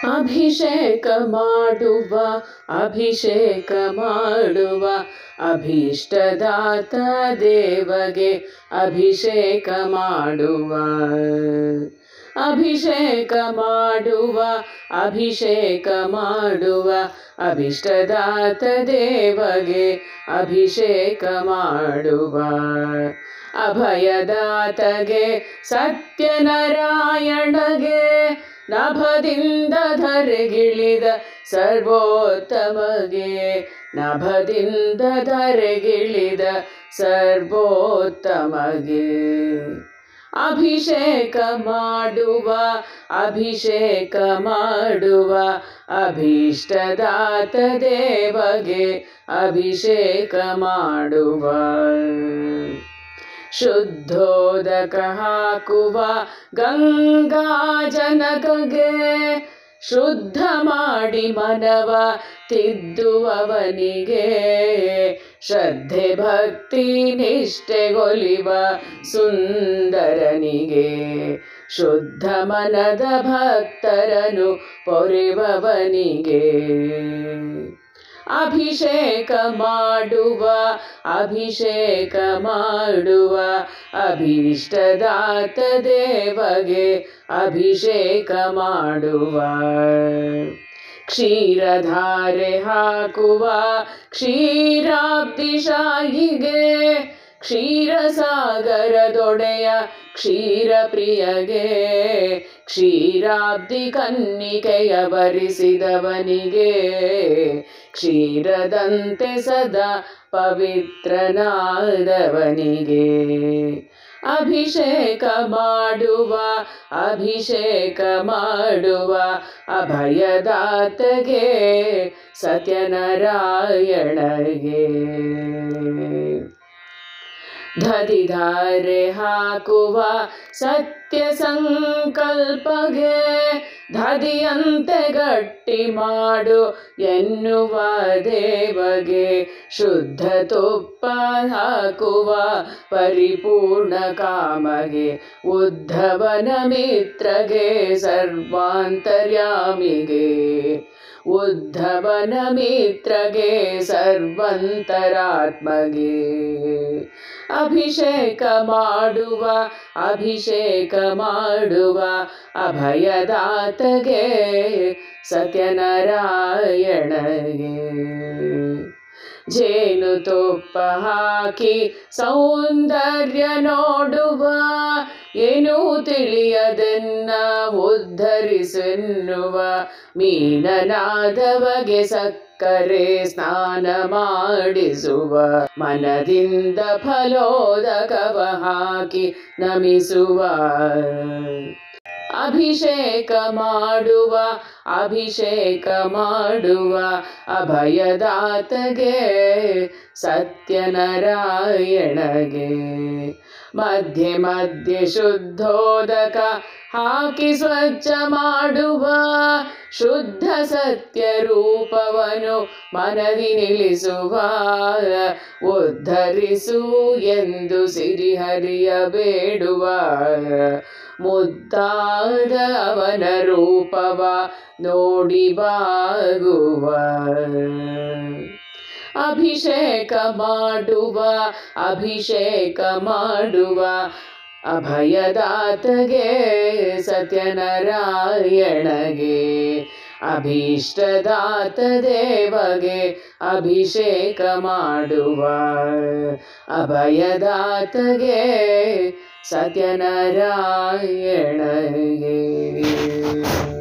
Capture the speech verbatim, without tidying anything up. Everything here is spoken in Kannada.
ಅಭಿಷೇಕ ಮಾಡುವ ಅಭಿಷೇಕ ಮಾಡುವ ಅಭೀಷ್ಟದಾತ ದೇವಗೆ ಅಭಿಷೇಕ ಮಾಡುವ ಅಭಿಷೇಕ ಮಾಡುವ ಅಭಿಷೇಕ ಮಾಡುವ ಅಭೀಷ್ಟದಾತ ದೇವಗೆ ಅಭಿಷೇಕ ಮಾಡುವ ಅಭಯದಾತಗೆ ಸತ್ಯನಾರಾಯಣಗೆ ನಭದಿಂದ ಧರೆಗಿಳಿದ ಸರ್ವೋತ್ತಮಗೆ ನಭದಿಂದ ಧರೆಗಿಳಿದ ಸರ್ವೋತ್ತಮಗೆ ಅಭಿಷೇಕ ಮಾಡುವ ಅಭಿಷೇಕ ಮಾಡುವ ಅಭೀಷ್ಟದಾತ ದೇವಗೆ ಅಭಿಷೇಕ ಮಾಡುವ ಶುದ್ಧೋದಕ ಹಾಕುವ ಗಂಗಾ ಜನಕಗೆ ಶುದ್ಧ ಮಾಡಿ ಮನವ ತಿದ್ದುವವನಿಗೆ ಶ್ರದ್ಧೆ ಭಕ್ತಿ ನಿಷ್ಠೆಗೊಲಿವ ಸುಂದರನಿಗೆ ಶುದ್ಧ ಮನದ ಭಕ್ತರನು ಪೊರೆವವನಿಗೆ ಅಭಿಷೇಕ ಮಾಡುವ ಅಭಿಷೇಕ ಮಾಡುವ ಅಭೀಷ್ಟದಾತ ದೇವಗೆ ಅಭಿಷೇಕ ಮಾಡುವ ಕ್ಷೀರಧಾರೆ ಹಾಕುವ ಕ್ಷೀರಾಬ್ಧಿಶಾಹಿಗೆ ಕ್ಷೀರಸಾಗರದೊಡೆಯ ಕ್ಷೀರಪ್ರಿಯಗೆ ಕ್ಷೀರಾಬ್ಧಿ ಕನ್ನಿಕೆಯ ಬರಿಸಿದವನಿಗೆ ಕ್ಷೀರದಂತೆ ಸದಾ ಪವಿತ್ರನಾದವನಿಗೆ ಅಭಿಷೇಕ ಮಾಡುವ ಅಭಿಷೇಕ ಮಾಡುವ ಅಭಯದಾತಗೆ ಸತ್ಯನಾರಾಯಣಗೆ ಧದಿಧಾರೆ ಹಾಕುವ ಸತ್ಯ ಸಂಕಲ್ಪಗೆ ಧದಿಯಂತೆ ಗಟ್ಟಿ ಮಾಡು ಎನ್ನುವ ದೇವಗೆ ಶುದ್ಧ ತುಪ್ಪ ಹಾಕುವ ಪರಿಪೂರ್ಣ ಕಾಮಗೆ ಉದ್ಧವನ ಮಿತ್ರಗೆ ಸರ್ವಾಂತರ್ಯಾಮಿಗೆ ಉದ್ಧವನ ಮಿತ್ರಗೆ ಸರ್ವಂತರಾತ್ಮಗೆ ಅಭಿಷೇಕ ಮಾಡುವ ಅಭಿಷೇಕ ಮಾಡುವ ಅಭಯದಾತಗೆ ಸತ್ಯನಾರಾಯಣಗೆ ಜೇನು ತುಪ್ಪ ಹಾಕಿ ಸೌಂದರ್ಯ ನೋಡುವ ಏನೂ ತಿಳಿಯದೆನ್ನ ಉದ್ಧರಿಸೆನ್ನುವ ಮೀನನಾದವಗೆ ಸಕ್ಕರೆ ಸ್ನಾನ ಮಾಡಿಸುವ ಮನದಿಂದ ಫಲೋದಕವ ಹಾಕಿ ನಮಿಸುವ ಅಭಿಷೇಕ ಮಾಡುವ ಅಭಿಷೇಕ ಮಾಡುವ ಅಭಯದಾತಗೆ ಸತ್ಯನಾರಾಯಣಗೆ ಮಧ್ಯೆ ಮಧ್ಯೆ ಶುದ್ಧೋದಕ ಹಾಕಿ ಸ್ವಚ್ಛ ಮಾಡುವ ಶುದ್ಧ ಸತ್ಯ ರೂಪವನು ಮನದಿ ನಿಲ್ಲಿಸುವ ಉದ್ಧರಿಸು ಎಂದು ಸಿರಿಹರಿಯ ಬೇಡುವ ಮುದ್ದಾದ ಅವನ ರೂಪವ ನೋಡಿ ಬಾಗುವ ಅಭಿಷೇಕ ಮಾಡುವ ಅಭಿಷೇಕ ಮಾಡುವ ಅಭಯದಾತಗೆ ಸತ್ಯನಾರಾಯಣಗೆ ಅಭೀಷ್ಟದಾತ ದೇವಗೆ ಅಭಿಷೇಕ ಮಾಡುವ ಅಭಯದಾತಗೆ ಸತ್ಯನಾರಾಯಣಗೆ